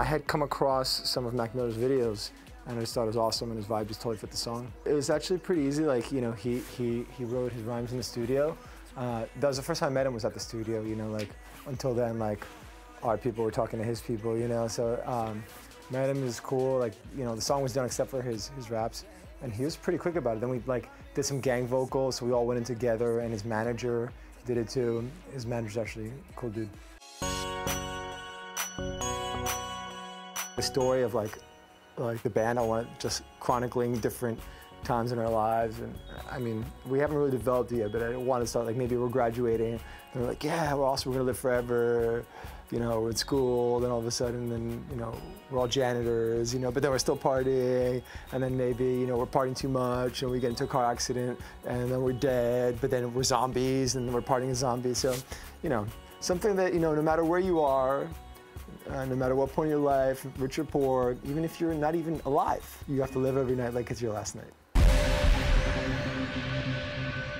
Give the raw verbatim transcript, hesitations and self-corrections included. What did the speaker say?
I had come across some of Mac Miller's videos, and I just thought it was awesome, and his vibe just totally fit the song. It was actually pretty easy. Like, you know, he he he wrote his rhymes in the studio. Uh, that was the first time I met him, was at the studio. You know, like until then, like our people were talking to his people. You know, so um, met him, is cool. Like, you know, the song was done except for his his raps, and he was pretty quick about it. Then we like did some gang vocals, so we all went in together, and his manager did it too. His manager's actually a cool dude. The story of like, like the band, I want just chronicling different times in our lives, and I mean, we haven't really developed it yet, but I want to start like maybe we're graduating, and we're like, yeah, we're also we're gonna live forever, you know, we're at school, then all of a sudden, then you know, we're all janitors, you know, but then we're still partying, and then maybe you know we're partying too much, and we get into a car accident, and then we're dead, but then we're zombies, and then we're partying as zombies. So, you know, something that you know, no matter where you are. Uh, no matter what point in your life, rich or poor, even if you're not even alive, you have to live every night like it's your last night.